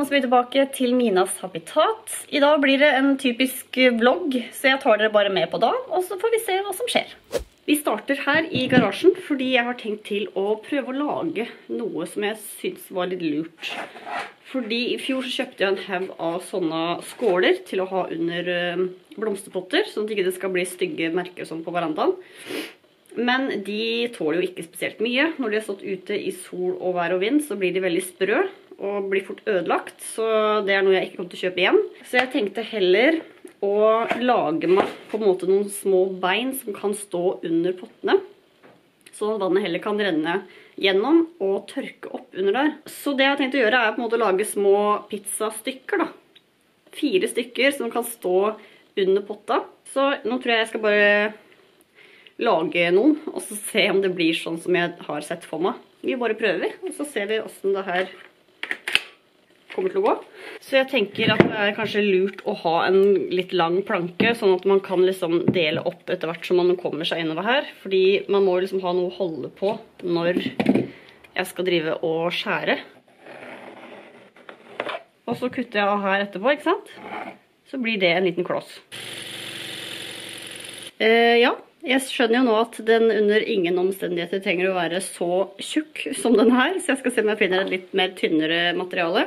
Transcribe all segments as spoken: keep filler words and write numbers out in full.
velkommen så mye tilbake til Minas Habitat. I dag blir det en typisk vlogg, så jeg tar dere bare med på da, og så får vi se hva som skjer. Vi starter her i garasjen, fordi jeg har tenkt til å prøve å lage noe som jeg synes var litt lurt. Fordi i fjor så kjøpte jeg en haug av sånne skåler til å ha under blomsterpotter, sånn at det ikke skal bli stygge merker sånn på verandaen. Men de tåler jo ikke spesielt mye. Når de har stått ute i sol og vær og vind, så blir de veldig sprø og blir fort ødelagt. Så det er noe jeg ikke kommer til å kjøpe igjen. Så jeg tenkte heller å lage meg på en måte noen små bein som kan stå under pottene. Så vannet heller kan renne gjennom og tørke opp under der. Så det jeg har tenkt å gjøre er på en måte å lage små pizzastykker da. Fire stykker som kan stå under potta. Så nå tror jeg jeg skal bare lage noen, og så se om det blir sånn som jeg har sett for meg. Vi bare prøver, og så ser vi hvordan det her kommer til å gå. Så jeg tenker at det er kanskje lurt å ha en litt lang planke, sånn at man kan liksom dele opp etter hvert som man kommer seg innover her. Fordi man må liksom ha noe å holde på når jeg skal drive og skjære. Og så kutter jeg av her etterpå, ikke sant? Så blir det en liten kloss. Eh, ja. Jeg skjønner jo nå at den under ingen omstendigheter trenger å være så tjukk som den her, så jeg skal se om jeg finner et litt mer tynnere materiale.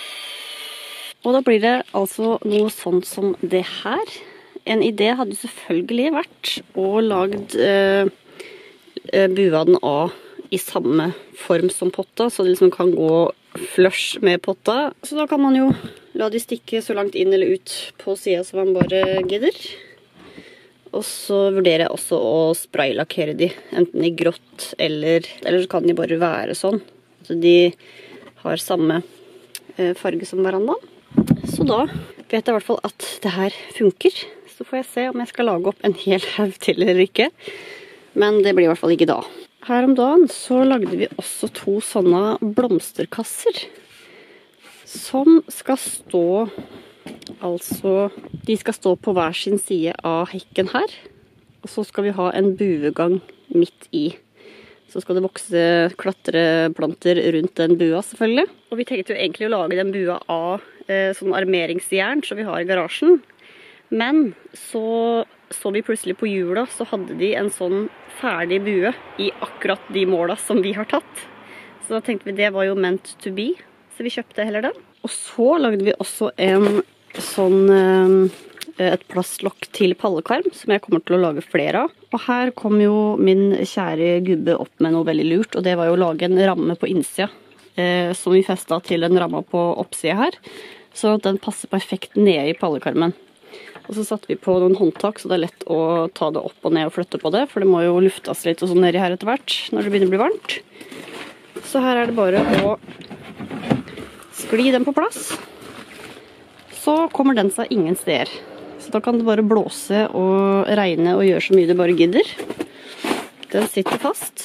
Og da blir det altså noe sånt som det her. En idé hadde selvfølgelig vært å lage eh, buaden av i samme form som potta, så det liksom kan gå flush med potta. Så da kan man jo la de stikke så langt inn eller ut på siden som man bare gidder. Og så vurderer jeg også å spraylakkere de, enten i grått eller, eller så kan de bare være sånn. Så de har samme farge som verandaen. Så da vet jeg i hvert fall at det her funker. Så får jeg se om jeg skal lage opp en hel haug til eller ikke. Men det blir i hvert fall ikke da. Her om dagen så lagde vi også to sånne blomsterkasser. Som skal stå... Altså, de skal stå på hver sin side av hekken her, og så skal vi ha en buegang midt i. Så skal det vokse klatreplanter rundt den bua selvfølgelig. Og vi tenkte jo egentlig å lage den bua av eh, sånn armeringsjern som vi har i garasjen. Men så så vi plutselig på jula, så hadde de en sånn ferdig bue i akkurat de måla som vi har tatt. Så da tenkte vi det var jo meant to be, så vi kjøpte heller den. Og så lagde vi også en sånn et plastlokk til pallekarm som jeg kommer til å lage flere av. Og her kom jo min kjære gubbe opp med noe veldig lurt, og det var jo å lage en ramme på innsida eh, som vi festet til en ramme på oppsida her, så at den passer perfekt ned i pallekarmen. Og så satte vi på noen håndtak, så det er lett å ta det opp og ned og flytte på det, for det må jo luftes litt og sånn nedi her etter hvert når det begynner å bli varmt. Så her er det bare å skli den på plass. Så kommer den seg ingen steder. Så da kan det bare blåse og regne og gjøre så mye det bare gidder. Den sitter fast.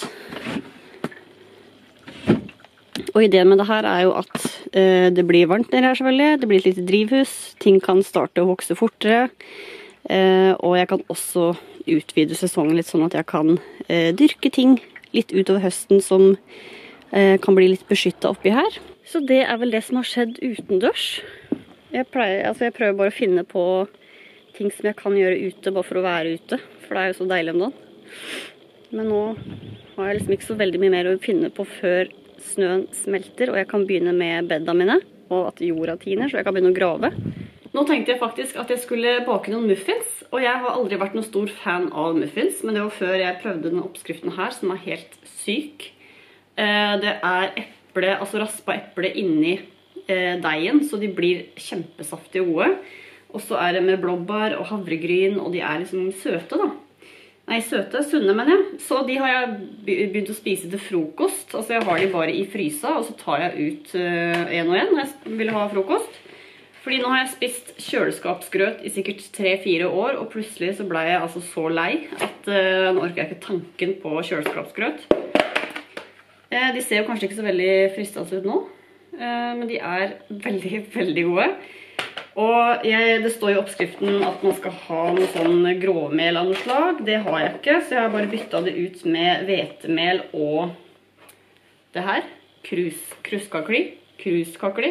Og ideen med det her er jo at eh, det blir varmt nede her selvfølgelig. Det blir et lite drivhus. Ting kan starte å vokse fortere. Eh, og jeg kan også utvide sesongen litt sånn at jeg kan eh, dyrke ting litt utover høsten som eh, kan bli litt beskyttet oppi her. Så det er vel det som har skjedd utendørs. Jeg, pleier, altså jeg prøver bare å finne på ting som jeg kan gjøre ute, bare for å være ute. For det er jo så deilig om dagen. Men nå har jeg liksom ikke så veldig mye mer å finne på før snøen smelter, og jeg kan begynne med bedda mine, og at jorda tiner, så jeg kan begynne å grave. Nå tenkte jeg faktisk at jeg skulle bake noen muffins, og jeg har aldri vært noen stor fan av muffins, men det var før jeg prøvde denne oppskriften her, som er helt syk. Det er eple, altså raspa eple inni deigen, så de blir kjempesaftige og gode. Og så er det med blåbær og havregryn, og de er liksom søte da. Nei, søte, sunne mener jeg. Så de har jeg begynt å spise til frokost. Altså jeg har de bare i frysa, og så tar jeg ut uh, en og en når jeg vil ha frokost. Fordi nå har jeg spist kjøleskapsgrøt i sikkert tre-fire år, og plutselig så ble jeg altså så lei at uh, nå orker jeg ikke tanken på kjøleskapsgrøt. Uh, de ser jo kanskje ikke så veldig fristende ut nå. Men de er veldig, veldig gode. Og jeg, det står i oppskriften at man skal ha noe sånn grovmel av noe slag. Det har jeg ikke, så jeg har bare byttet det ut med hvetemel og det her. Krus, kruskakli. Kruskakli.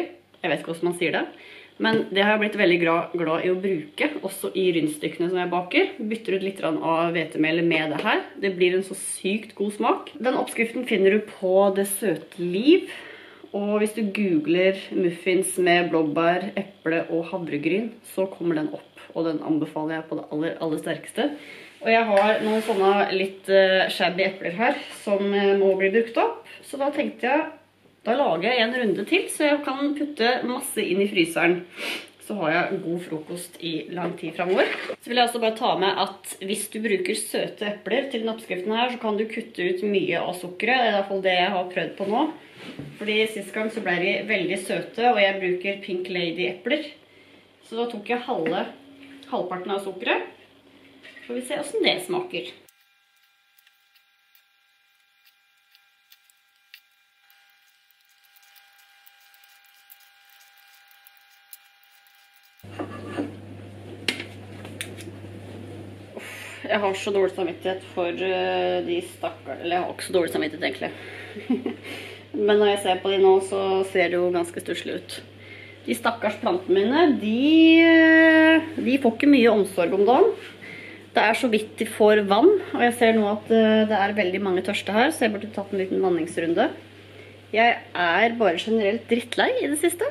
Jeg vet ikke hvordan man sier det. Men det har jeg blitt veldig glad, glad i å bruke, også i rundstykkene som jeg baker. Bytter ut litt av hvetemelet med det her. Det blir en så sykt god smak. Den oppskriften finner du på Det Søte Liv. Og hvis du googler muffins med blåbær, eple og havregryn, så kommer den opp. Og den anbefaler jeg på det aller, aller sterkeste. Og jeg har noen sånne litt uh, shabby epler her, som uh, må bli brukt opp. Så da tenkte jeg, da lager jeg en runde til, så jeg kan putte masse inn i fryseren. Så har jeg god frokost i lang tid fremover. Så vil jeg også bare ta med at hvis du bruker søte epler til den oppskriften her, så kan du kutte ut mye av sukkeret. Det er i hvert fall det jeg har prøvd på nå. Fordi sist gang så ble de veldig søte, og jeg bruker Pink Lady epler. Så da tok jeg halve, halvparten av sukkeret. Så får vi se hvordan det smaker. Jeg har så dårlig samvittighet for de stakkars, eller jeg har også dårlig samvittighet egentlig. Men når jeg ser på de nå, så ser det jo ganske stusslig ut. De stakkars plantene mine, de, de får ikke mye omsorg om dagen. Det er så vidt de får vann, og jeg ser nå at det er veldig mange tørste her, så jeg burde tatt en liten vanningsrunde. Jeg er bare generelt drittlei i det siste.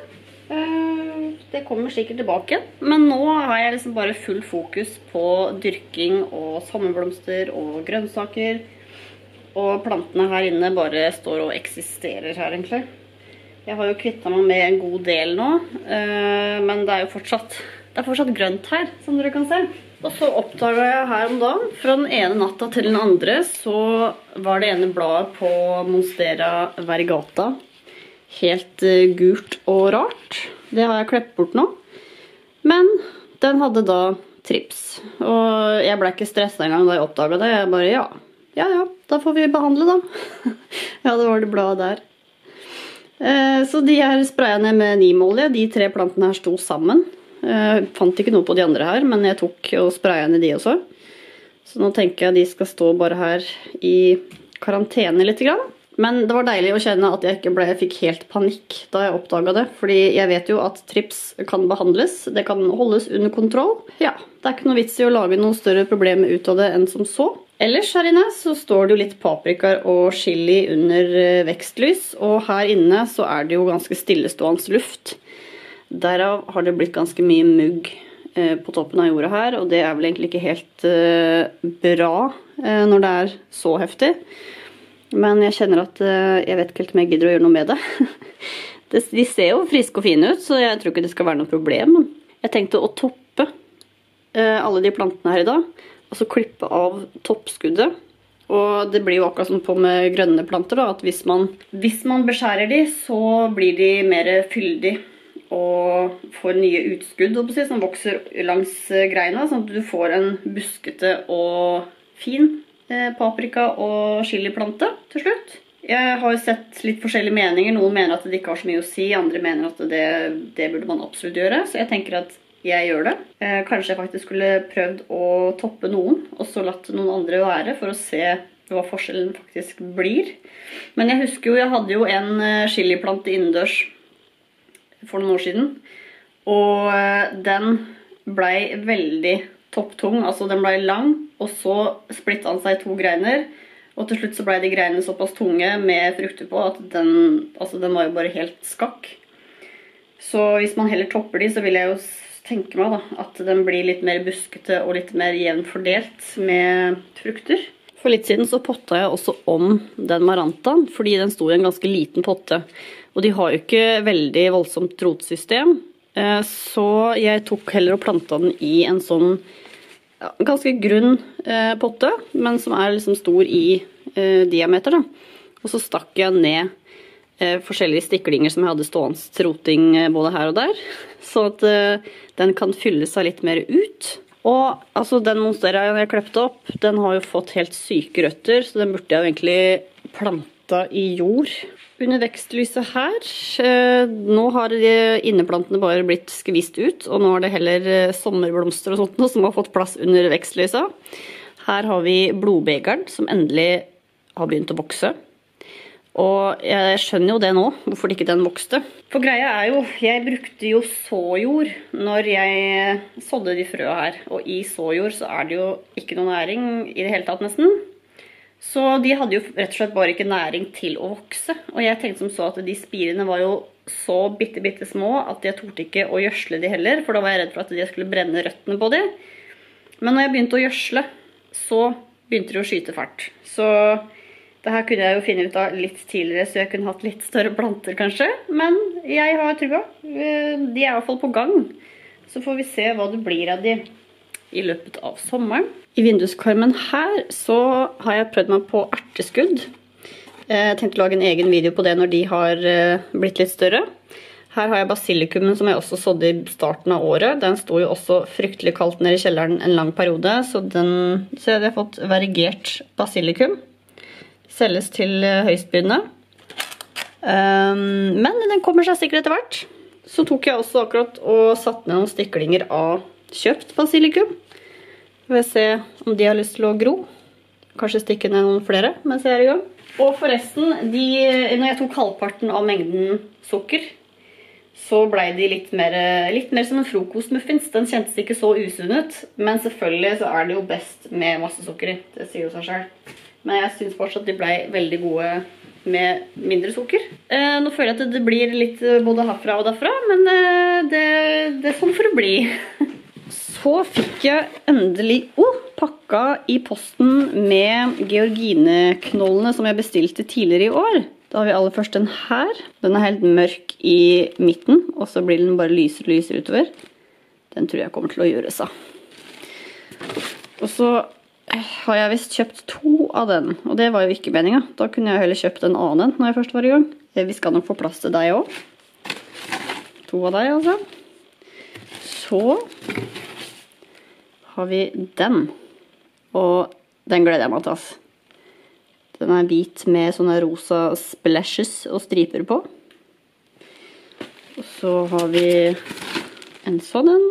Det kommer sikkert tilbake, men nå har jeg liksom bare full fokus på dyrking og sommerblomster og grønnsaker, og plantene her inne bare står og eksisterer her egentlig. Jeg har jo kvittet meg med en god del nå, men det er jo fortsatt, det er fortsatt grønt her, som dere kan se. Og så oppdaget jeg her om dagen, fra den ene natta til den andre, så var det ene bladet på Monstera variegata helt gult og rart. Det har jeg kleppet bort nå. Men den hadde da trips. Og jeg ble ikke stresset en gang da jeg oppdaget det. Jeg bare, ja, ja, ja, da får vi behandle da. Ja, det var det bladet der. Så de her sprayet ned med neemolje. De tre plantene her sto sammen. Jeg fant ikke noe på de andre her, men jeg tok og sprayet ned de også. Så nå tenker jeg at de skal stå bare her i karantene litt grann. Men det var deilig å kjenne at jeg ikke ble, jeg fikk helt panikk da jeg oppdaget det. Fordi jeg vet jo at trips kan behandles, det kan holdes under kontroll. Ja, det er ikke noe vits i å lage noe større problem ut av det enn som så. Ellers her inne så står det jo litt paprika og chili under vekstlys. Og her inne så er det jo ganske stillestående luft. Derav har det blitt ganske mye mugg på toppen av jorda her. Og det er vel egentlig ikke helt bra når det er så heftig. Men jeg kjenner at jeg vet ikke helt om jeg gidder å gjøre noe med det. De ser jo friske og fine ut, så jeg tror ikke det skal være noe problem. Jeg tenkte å toppe alle de plantene her i dag, og så klippe av toppskuddet. Og det blir jo akkurat sånn på med grønne planter da, at hvis man, hvis man beskjærer de, så blir de mer fyldig og får nye utskudd, som vokser langs greina, sånn at du får en buskete og fin paprika og chiliplante til slutt. Jeg har sett litt forskjellige meninger. Noen mener at det ikke har så mye å si, andre mener at det, det burde man absolutt gjøre. Så jeg tenker at jeg gjør det. Kanskje jeg faktisk skulle prøvd å toppe noen, og så latt noen andre være, for å se hva forskjellen faktisk blir. Men jeg husker jo, jeg hadde jo en chiliplante innendørs for noen år siden, og den ble veldig topptung, altså den ble lang, og så splittet han seg i to greiner, og til slutt så ble de greinene såpass tunge med frukter på at den, altså den var jo bare helt skakk. Så hvis man heller topper de, så vil jeg jo tenke meg da, at den blir litt mer buskete og litt mer jevnt fordelt med frukter. For litt siden så potta jeg også om den marantaen, fordi den sto i en ganske liten potte, og de har jo ikke veldig voldsomt rotsystem, så jeg tok heller og plantet den i en sånn ja, ganske grunn eh, potte, men som er liksom stor i eh, diameter da. Og så stakk jeg ned eh, forskjellige stiklinger som jeg hadde stående roting eh, både her og der, så at eh, den kan fylle seg litt mer ut. Og altså den monstera jeg klepte opp, den har jo fått helt syke røtter, så den burde jeg jo egentlig planta i jord. Under vekstlyset her, eh, nå har inneplantene bare blitt skvist ut, og nå er det heller sommerblomster og sånt noe som har fått plass under vekstlyset. Her har vi blodbegeren som endelig har begynt å vokse. Og jeg skjønner jo det nå, hvorfor ikke den vokste. For greia er jo, jeg brukte jo såjord når jeg sådde de frøa her. Og i såjord så er det jo ikke noe næring i det hele tatt nesten. Så de hadde jo rett og slett bare ikke næring til å vokse. Og jeg tenkte som så at de spirene var jo så bitte, bitte små at jeg torde ikke å gjødsle de heller. For da var jeg redd for at de skulle brenne røttene på de. Men når jeg begynte å gjødsle, så begynte de å skyte fart. Så det her kunne jeg jo finne ut av litt tidligere, så jeg kunne hatt litt større planter kanskje. Men jeg har trua. De er i hvert fall på gang. Så får vi se hva det blir av de i løpet av sommeren. I vinduskarmen her så har jeg prøvd meg på erteskudd. Jeg tenkte å lage en egen video på det når de har blitt litt større. Her har jeg basilikumen som jeg også sådde i starten av året. Den står jo også fryktelig kaldt nede i kjelleren en lang periode, så, den, så jeg har fått variegert basilikum. Selges til høystbydende. Um, men den kommer seg sikkert etter hvert. Så tok jeg også akkurat og satt ned noen stiklinger av kjøpt basilikum. Jeg vil se om de har lyst til å gro. Kanskje stikke ned noen flere mens jeg er i gang. Og forresten, de, når jeg tok halvparten av mengden sukker, så ble de litt mer, litt mer som en frokostmuffins. Den kjentes ikke så usunn ut, men selvfølgelig så er det jo best med masse sukker i. Det sier jo seg selv. Men jeg synes fortsatt at de ble veldig gode med mindre sukker. Eh, nå føler jeg at det blir litt både herfra og derfra, men eh, det, det er sånn for å bli. Så fikk jeg endelig oh, pakka i posten med georgineknollene som jeg bestilte tidligere i år. Da har vi aller først den her. Den er helt mørk i midten, og så blir den bare lysere og lysere utover. Den tror jeg kommer til å gjøre seg. Og så har jeg vist kjøpt to av den, og det var jo ikke meningen. Da kunne jeg heller kjøpt en annen når jeg først var i gang. Vi skal nok få plass til deg også. To av deg altså. Så har vi den, og den gleder jeg meg til. Den er hvit med sånne rosa splashes og striper på. Og så har vi en sånn en.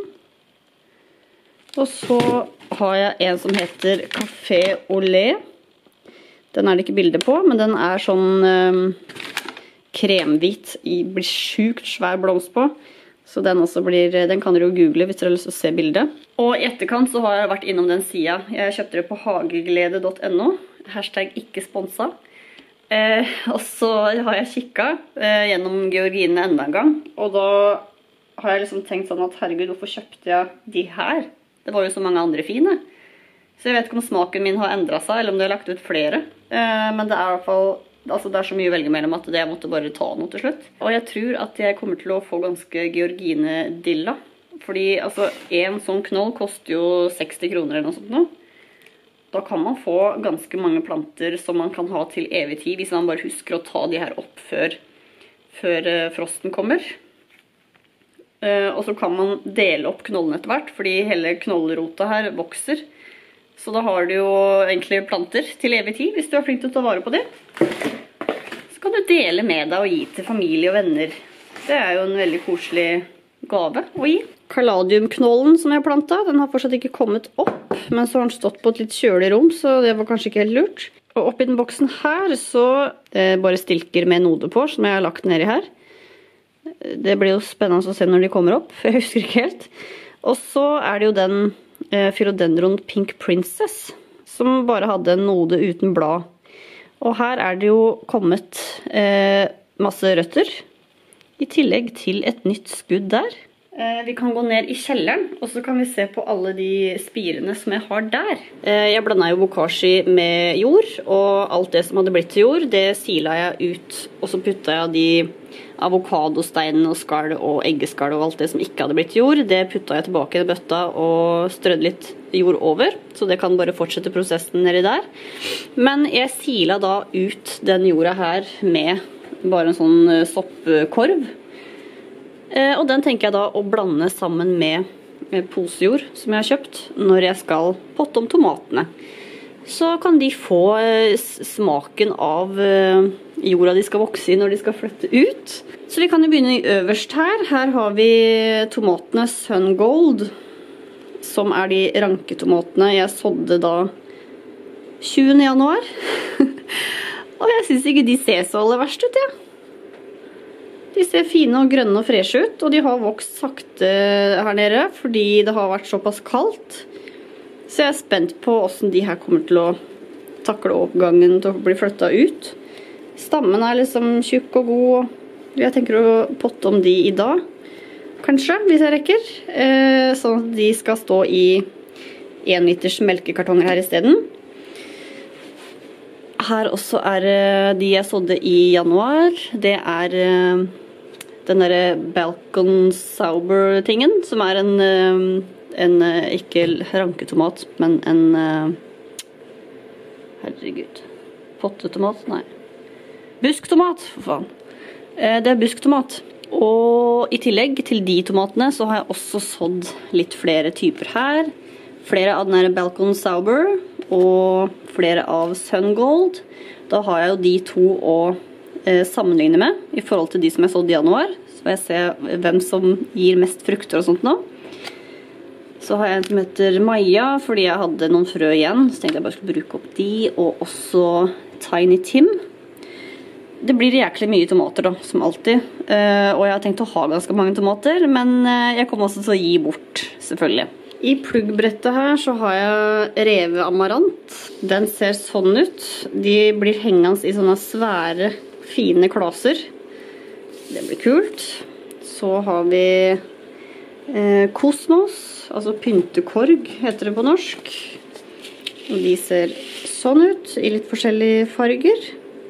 Og så har jeg en som heter Café Olé. Den er det ikke bilde på, men den er sånn um, kremhvit. Det blir sjukt svær blomst på. Så den, også blir, den kan dere jo google hvis dere har lyst til å se bildet. Og i etterkant så har jeg vært innom den siden. Jeg kjøpte det på hageglede punktum no. Hashtag ikke sponsa. Eh, og så har jeg kikket eh, gjennom georginene enda en gang. Og da har jeg liksom tenkt sånn at herregud, hvorfor kjøpte jeg de her? Det var jo så mange andre fine. Så jeg vet ikke om smaken min har endret seg, eller om det har lagt ut flere. Eh, men det er i hvert fall, altså det er så mye å velge mellom at jeg måtte bare ta noe til slutt. Og jeg tror at jeg kommer til å få ganske georginedilla. Fordi altså, en sånn knoll koster jo seksti kroner eller noe sånt nå. Da kan man få ganske mange planter som man kan ha til evig tid, hvis man bare husker å ta de her opp før, før uh, frosten kommer. Uh, og så kan man dele opp knollen etter hvert, fordi hele knollrota her vokser. Så da har du jo egentlig planter til evig tid, hvis du er flink til å ta vare på det. Så kan du dele med deg og gi til familie og venner. Det er jo en veldig koselig gave å gi. Caladiumknollen som jeg plantet, den har fortsatt ikke kommet opp, men så har den stått på et litt kjølig rom, så det var kanskje ikke helt lurt. Og oppi den boksen her, så det er bare stilker med node på, som jeg har lagt nedi her. Det blir jo spennende å se når de kommer opp, for jeg husker ikke helt. Og så er det jo den eh, Philodendron Pink Princess, som bare hadde en node uten blad. Og her er det jo kommet eh, masse røtter, i tillegg til et nytt skudd der. Eh, vi kan gå ned i kjelleren, og så kan vi se på alle de spirene som jeg har der. Eh, jeg blandet jo bokashi med jord, og alt det som hadde blitt til jord, det silet jeg ut, og så puttet jeg de avokadosteinen og skall og eggeskall og alt det som ikke hadde blitt til jord, det puttet jeg tilbake i bøtta og strødde litt jord over, så det kan bare fortsette prosessen nedi der. Men jeg silet da ut den jorda her med bare en sånn soppkorv. Eh, og den tenker jeg da å blande sammen med posejord som jeg har kjøpt når jeg skal potte om tomatene. Så kan de få eh, smaken av eh, jorda de skal vokse i når de skal flytte ut. Så vi kan jo begynne øverst her. Her har vi tomatene Sun Gold, som er de ranketomatene jeg sådde da tjuende januar. Og jeg synes ikke de ser så aller verst ut, ja. De ser fine og grønne og freshe ut, og de har vokst sakte her nede, fordi det har vært såpass kaldt. Så jeg er spent på hvordan de her kommer til å takle oppgangen til å bli flyttet ut. Stammen er liksom tjukk og god, og jeg tenker å potte om de i dag, kanskje, hvis jeg rekker. Sånn at de skal stå i en liters melkekartonger her i stedet. Her også er de jeg sådde i januar. Det er den der Balkan Sauber-tingen, som er en, en ikke ranketomat, men en, herregud, pottetomat? Nei. Busktomat, for faen. Det er busktomat. Og i tillegg til de tomatene så har jeg også sådd litt flere typer her. Flere av den her Balkan Sauber og flere av Sungold. Da har jeg jo de to å eh, sammenligne med i forhold til de som jeg sådde i januar. Så får jeg se hvem som gir mest frukter og sånt nå. Så har jeg en som heter Maja, fordi jeg hadde noen frø igjen. Så tenkte jeg bare skulle bruke opp de, og også Tiny Tim. Det blir jæklig mye tomater da, som alltid. Eh, og jeg har tenkt å ha ganske mange tomater, men eh, jeg kommer også til å gi bort, selvfølgelig. I pluggbrettet her så har jeg revet amarant. Den ser sånn ut. De blir hengende i sånne svære, fine klaser. Det blir kult. Så har vi eh, kosmos, altså pyntekorg heter det på norsk. Og de ser sånn ut, i litt forskjellige farger.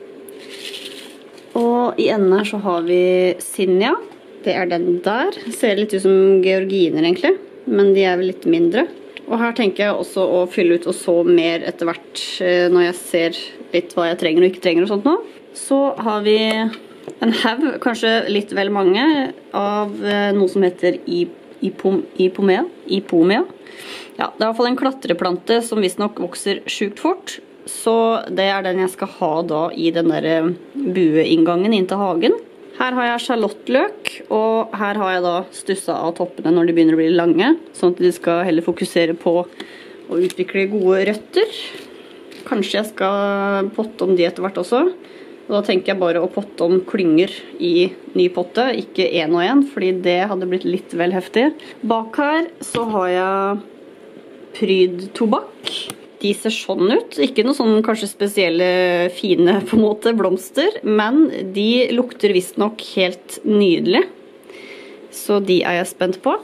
Og i enden her så har vi Sinja. Det er den der. Ser litt ut som georginer egentlig. Men de er vel litt mindre. Og her tenker jeg også å fylle ut og så mer etter hvert når jeg ser litt hva jeg trenger og ikke trenger og sånt nå. Så har vi en haug, kanskje litt vel mange, av noe som heter Ipomea. Ipomea. Ja, det er i hvert fall en klatreplante som visst nok vokser sjukt fort. Så det er den jeg skal ha da i den der bueinngangen inn til hagen. Her har jeg sjalottløk, og her har jeg da stusset av toppene når de begynner å bli lange, sånn at de skal heller fokusere på å utvikle gode røtter. Kanskje jeg skal potte om de etter hvert også. Og da tenker jeg bare å potte om klynger i ny potte, ikke en og en, fordi det hadde blitt litt vel heftig. Bak her så har jeg pryd tobakk. De ser sånn ut, ikke noe sånn kanskje spesielle fine på en måte blomster, men de lukter visst nok helt nydelig. Så de er jeg spent på.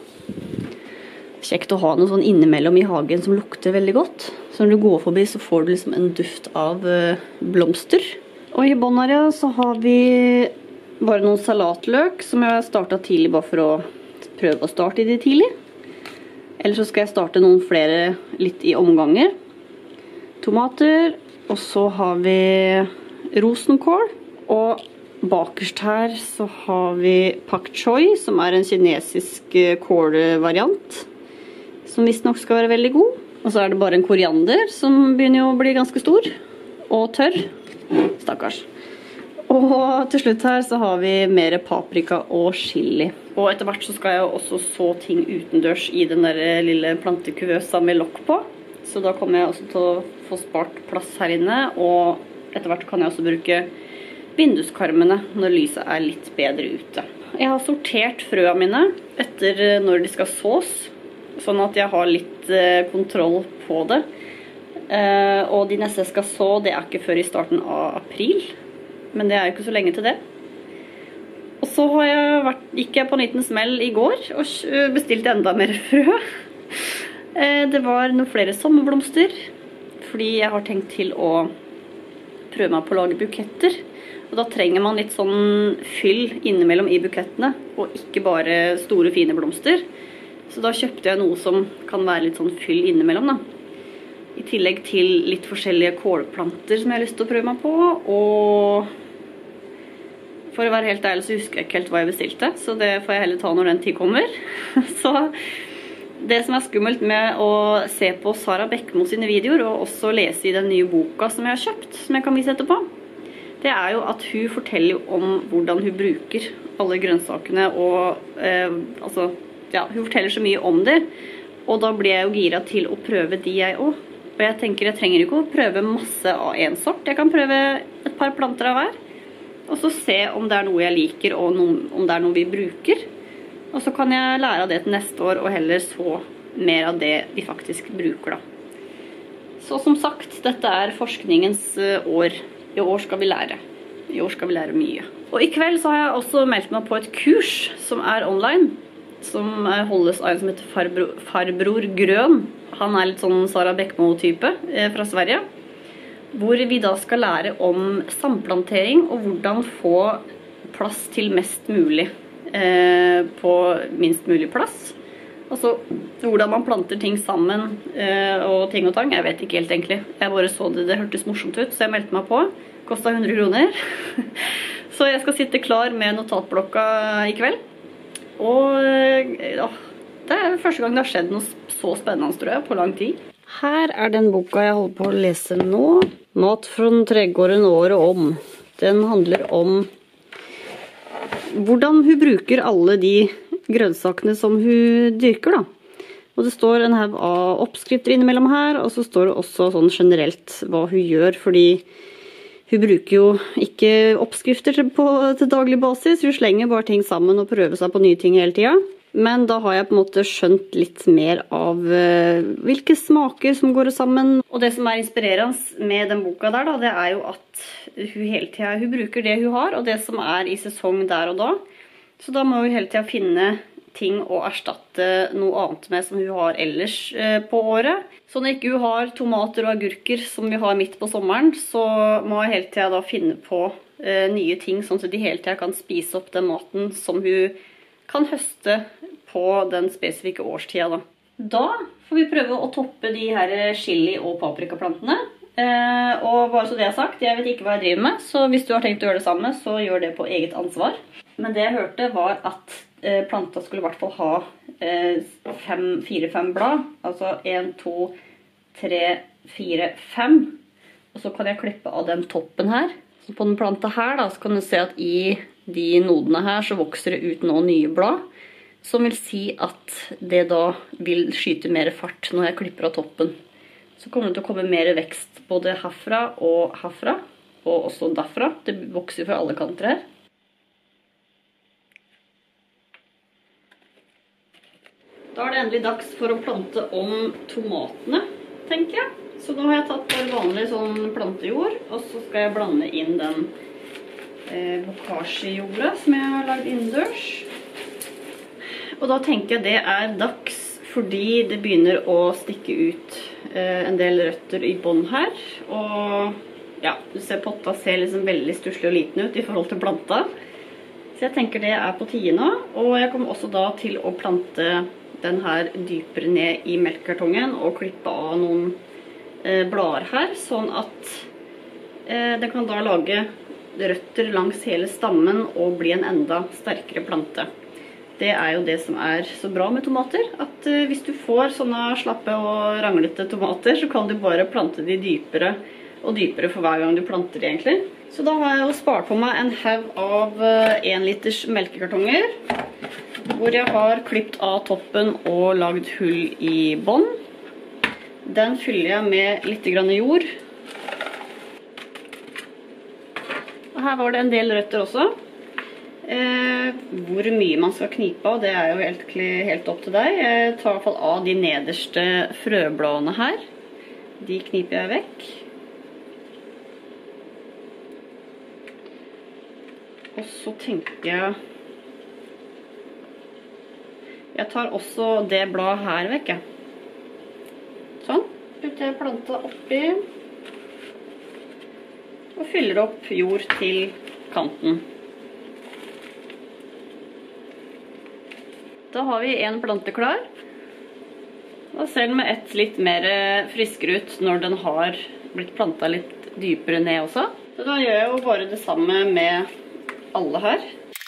Kjekt å ha noe sånn innimellom i hagen som lukter veldig godt. Så når du går forbi så får du liksom en duft av blomster. Og i bånn her ja, så har vi bare noen salatløk som jeg har startet tidlig bare for å prøve å starte i de tidlig. Eller så skal jeg starte noen flere litt i omganger. Tomater, og så har vi rosenkål, og bakerst her så har vi pak choi, som er en kinesisk kålvariant, som visst nok skal være veldig god. Og så er det bare en koriander, som begynner å bli ganske stor, og tørr. Stakkars. Og til slutt her så har vi mer paprika og chili. Og etter hvert så skal jeg også så ting utendørs i den der lille plantekuvøsa med lokk på. Så da kommer jeg også til å få spart plass her inne, og etter hvert kan jeg også bruke vinduskarmene når lyset er litt bedre ute. Jeg har sortert frøene mine etter når de skal sås, sånn at jeg har litt kontroll på det. Og de neste jeg skal så, det er ikke før i starten av april, men det er jo ikke så lenge til det. Og så har jeg vært, gikk jeg på en liten smell i går og bestilte enda mer frø. Det var noen flere sommerblomster, fordi jeg har tenkt til å prøve meg på å lage buketter. Og da trenger man litt sånn fyll innimellom i bukettene, og ikke bare store fine blomster. Så da kjøpte jeg noe som kan være litt sånn fyll innimellom da. I tillegg til litt forskjellige kålplanter som jeg har lyst til å prøve meg på, og for å være helt ærlig så husker jeg ikke helt hva jeg bestilte, så det får jeg heller ta når den tid kommer. Så det som er skummelt med å se på Sara Beckmo sine videoer, og også lese i den nye boka som jeg har kjøpt, som jeg kan vise etterpå, det er jo at hun forteller om hvordan hun bruker alle grønnsakene, og eh, altså, ja, hun forteller så mye om det, og da blir jeg jo gira til å prøve de jeg også. Og jeg tenker jeg trenger ikke å prøve masse av en sort, jeg kan prøve et par planter av hver. Og så se om det er noe jeg liker, og noe, om det er noe vi bruker. Og så kan jeg lære av det til neste år, og heller så mer av det vi faktisk bruker da. Så som sagt, dette er forskningens år. I år skal vi lære. I år skal vi lære mye. Og i kveld så har jeg også meldt meg på et kurs som er online, som holdes av en som heter Farbror, Farbror Grøn. Han er litt sånn Sara Beckmo-type fra Sverige, hvor vi da skal lære om samplantering og hvordan få plass til mest mulig eh, på minst mulig plass. Altså hvordan man planter ting sammen eh, og ting og tang, jeg vet ikke helt egentlig. Jeg bare så det, det hørtes morsomt ut, så jeg meldte meg på. Kostet hundre kroner. Så jeg skal sitte klar med notatblokka i kveld. Og ja, det er første gang det har skjedd noe så spennende, tror jeg, på lang tid. Her er den boka jeg holder på å lese nå. Mat fra trädgården året om. Den handler om hvordan hun bruker alle de grønnsakene som hun dyrker da. Og det står en haug av oppskrifter innimellom her, og så står det også sånn generelt hva hun gjør, fordi hun bruker jo ikke oppskrifter på, til daglig basis, hun slenger bare ting sammen og prøver seg på nye ting hele tiden. Men da har jeg på en måte skjønt litt mer av uh, hvilke smaker som går sammen. Og det som er inspirerende med den boka der da, det er jo at hun hele tiden, hun bruker det hun har, og det som er i sesong der og da. Så da må hun hele tiden finne ting å erstatte noe annet med som hun har ellers uh, på året. Så når ikke hun har tomater og agurker som vi har midt på sommeren, så må hun hele tiden da finne på uh, nye ting, sånn at de hele tiden kan spise opp den maten som hun kan høste på den spesifikke årstida da. Da får vi prøve å toppe de her chili- og paprikaplantene. Eh, og bare så det er sagt, jeg vet ikke hva jeg driver med, så hvis du har tenkt å gjøre det samme, så gjør det på eget ansvar. Men det jeg hørte var at eh, planta skulle i hvert fall ha eh, fire fem blad, altså en, to, tre, fire, fem. Og så kan jeg klippe av den toppen her. Så på den planta her da, så kan du se at i de nodene her så vokser det ut noen nye blad, som vil si at det da vil skyte mer fart når jeg klipper av toppen. Så kommer det til å komme mer vekst både herfra og herfra, og også derfra. Det vokser fra alle kanter her. Da er det endelig dags for å plante om tomatene, tenker jeg. Så nå har jeg tatt bare vanlig sånn plantejord, og så skal jeg blande inn den eh, bokashi-jorda som jeg har lagd innendørs. Og da tenker jeg det er dags fordi det begynner å stikke ut eh, en del røtter i bånd her. Og ja, du ser potta ser liksom veldig stusslig og liten ut i forhold til planta. Så jeg tenker det er på tide nå. Og jeg kommer også da til å plante den her dypere ned i melkekartongen og klippe av noen eh, blader her, sånn at eh, den kan da lage røtter langs hele stammen og bli en enda sterkere plante. Det er jo det som er så bra med tomater, at uh, hvis du får sånne slappe og ranglete tomater, så kan du bare plante de dypere og dypere for hver gang du planter de egentlig. Så da har jeg jo spart på meg en haug av uh, en liters melkekartonger, hvor jeg har klippet av toppen og lagd hull i bånd. Den fyller jeg med litt grann jord. Og her var det en del røtter også. Eh, hvor mye man skal knipe av, det er jo helt, helt opp til deg. Jeg tar i hvert fall av de nederste frøbladene her. De kniper jeg vekk. Og så tenker jeg Jeg tar også det bladet her vekk, jeg. Sånn. Putter jeg planta oppi. Og fyller opp jord til kanten. Da har vi en plante klar. Da ser den med ett litt mer friskere ut når den har blitt plantet litt dypere ned også. Så da gjør jeg jo bare det samme med alle her.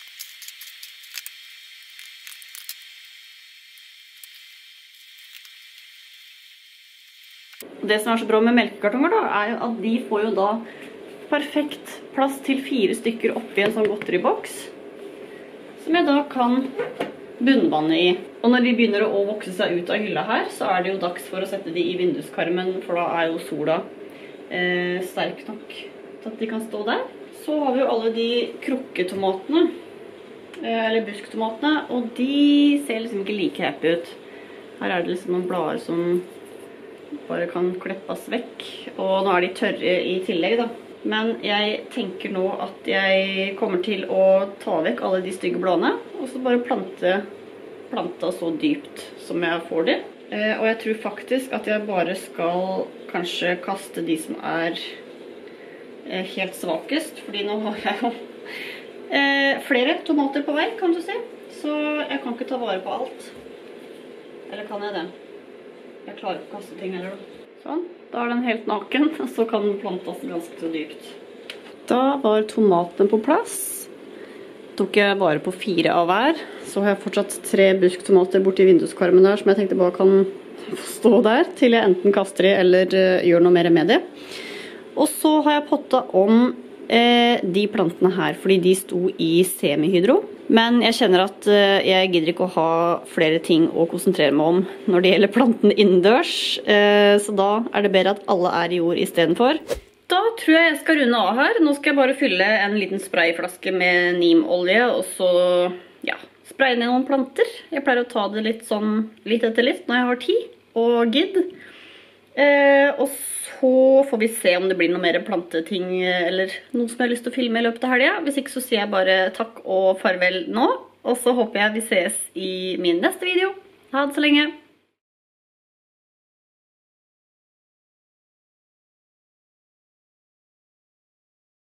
Det som er så bra med melkekartonger da, er jo at de får jo da perfekt plass til fire stykker oppi en sånn godteriboks, som jeg da kan bunnvanne i. Og når de begynner å vokse seg ut av hylla her, så er det jo dags for å sette de i vinduskarmen, for da er jo sola eh, sterk nok at de kan stå der. Så har vi jo alle de krukketomatene, eller busktomatene, og de ser liksom ikke like happy ut. Her er det liksom noen blader som bare kan kleppes vekk, og nå er de tørre i tillegg da. Men jeg tenker nå at jeg kommer til å ta vekk alle de stygge bladene, og så bare plante planta så dypt som jeg får de. Eh, og jeg tror faktisk at jeg bare skal kanskje kaste de som er eh, helt svakest, fordi nå har jeg jo eh, flere tomater på vei, kan du si. Så jeg kan ikke ta vare på alt. Eller kan jeg det? Jeg klarer ikke å kaste ting heller. Sånn, da er den helt naken, og så kan den plantes ganske så dypt. Da var tomatene på plass. Tok jeg bare på fire av hver. Så har jeg fortsatt tre busktomater borti vinduskarmen der, som jeg tenkte bare kan stå der, til jeg enten kaster i eller uh, gjør noe mer med det. Og så har jeg pottet om eh, de plantene her, fordi de sto i semihydro. Men jeg kjenner at uh, jeg gidder ikke å ha flere ting å konsentrere meg om når det gjelder planten innendørs. Uh, så da er det bedre at alle er i jord i stedet for. Da tror jeg jeg skal runde av her. Nå skal jeg bare fylle en liten sprayflaske med neemolje, og så, ja, spraye ned noen planter. Jeg pleier å ta det litt sånn, litt etter litt, når jeg har tid og gidd. Eh, og så får vi se om det blir noe mer planteting, eller noe som jeg har lyst til å filme i løpet av helgen. Hvis ikke så sier jeg bare takk og farvel nå, og så håper jeg vi ses i min neste video. Ha det så lenge!